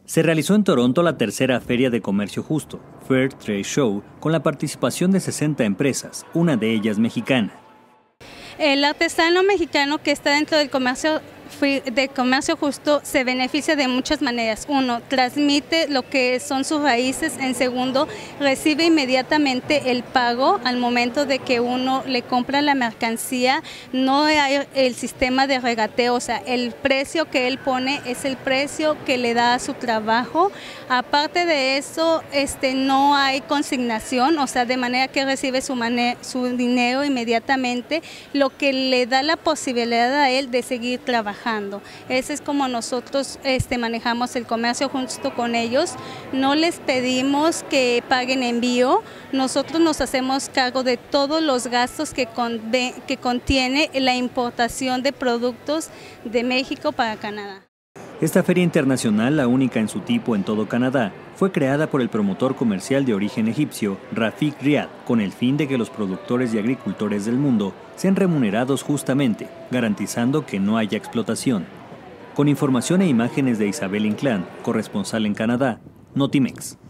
Se realizó en Toronto la tercera Feria de Comercio Justo, Fair Trade Show, con la participación de 60 empresas, una de ellas mexicana. El artesano mexicano que está dentro del comercio justo se beneficia de muchas maneras. Uno, transmite lo que son sus raíces. En segundo, recibe inmediatamente el pago al momento de que uno le compra la mercancía. No hay el sistema de regateo, o sea, el precio que él pone es el precio que le da a su trabajo. Aparte de eso, no hay consignación, o sea, de manera que recibe su dinero inmediatamente, lo que le da la posibilidad a él de seguir trabajando. Ese es como nosotros manejamos el comercio justo con ellos. No les pedimos que paguen envío, nosotros nos hacemos cargo de todos los gastos que contiene la importación de productos de México para Canadá. Esta feria internacional, la única en su tipo en todo Canadá, fue creada por el promotor comercial de origen egipcio, Rafik Riad, con el fin de que los productores y agricultores del mundo sean remunerados justamente, garantizando que no haya explotación. Con información e imágenes de Isabel Inclán, corresponsal en Canadá, Notimex.